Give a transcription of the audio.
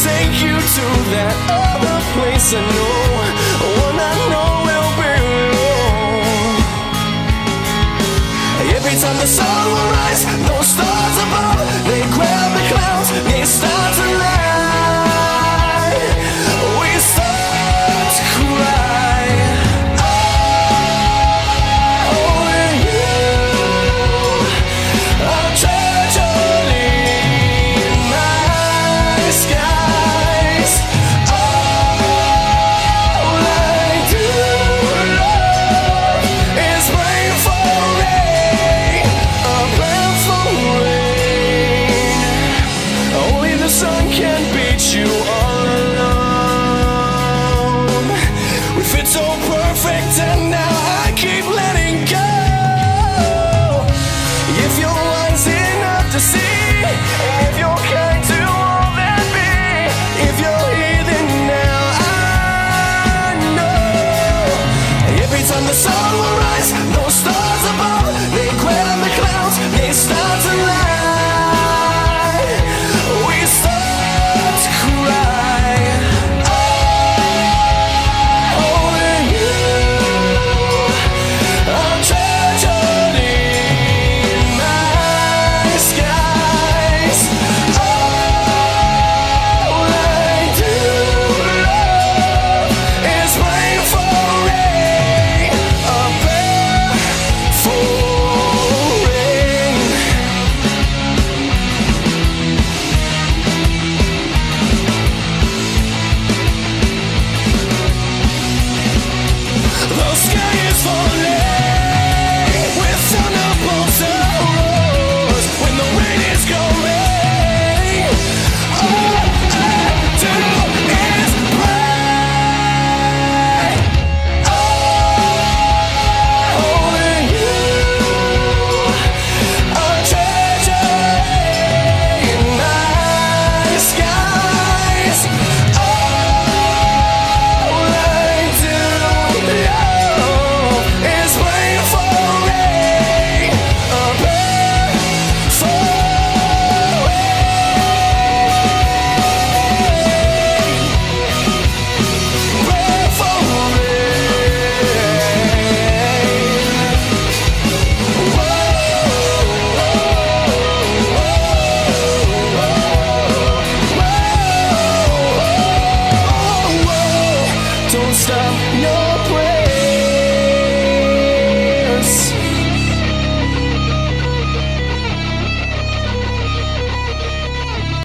take you to that other place I know, one I know will bring me home. Every time the sun will rise, those stars above, they grab the clouds, they start to lie. We start to cry. Only you are tragedy in my skies. All I do love is rain for rain, a prayer for rain. Only the sun can beat you